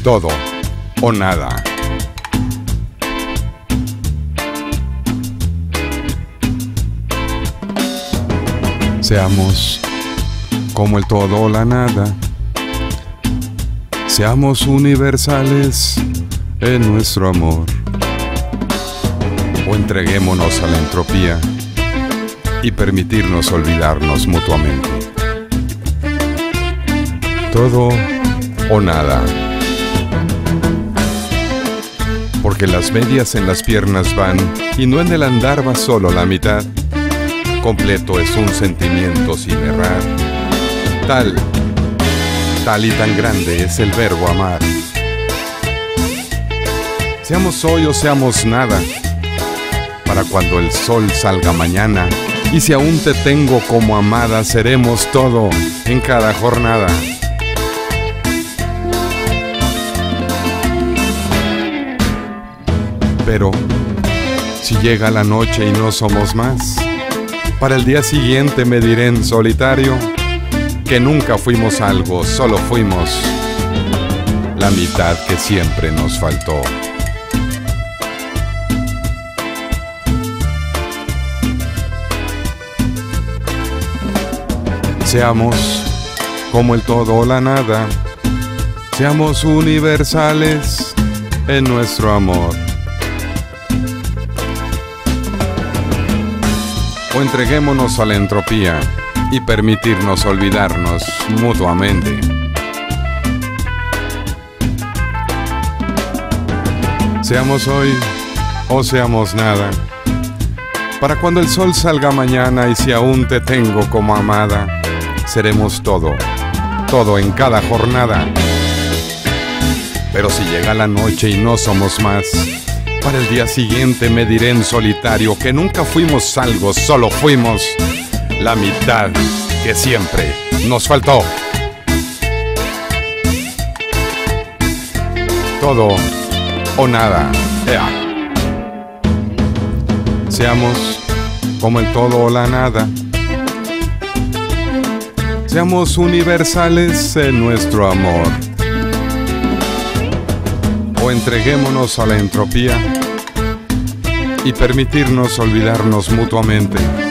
todo o nada. Seamos como el todo o la nada. Seamos universales en nuestro amor. O entreguémonos a la entropía y permitirnos olvidarnos mutuamente. Todo o nada. Porque las medias en las piernas van y no en el andar va solo la mitad. Completo es un sentimiento sin errar. Tal y tan grande es el verbo amar. Seamos hoy o seamos nada, para cuando el sol salga mañana. Y si aún te tengo como amada, seremos todo en cada jornada. Pero si llega la noche y no somos más, para el día siguiente me diré en solitario que nunca fuimos algo, solo fuimos la mitad que siempre nos faltó. Seamos como el todo o la nada. Seamos universales en nuestro amor. O entreguémonos a la entropía y permitirnos olvidarnos mutuamente. Seamos hoy o seamos nada, para cuando el sol salga mañana. Y si aún te tengo como amada, seremos todo en cada jornada. Pero si llega la noche y no somos más, para el día siguiente me diré en solitario que nunca fuimos algo, solo fuimos la mitad que siempre nos faltó. Todo o nada. Seamos como el todo o la nada. Seamos universales en nuestro amor. O entreguémonos a la entropía y permitirnos olvidarnos mutuamente.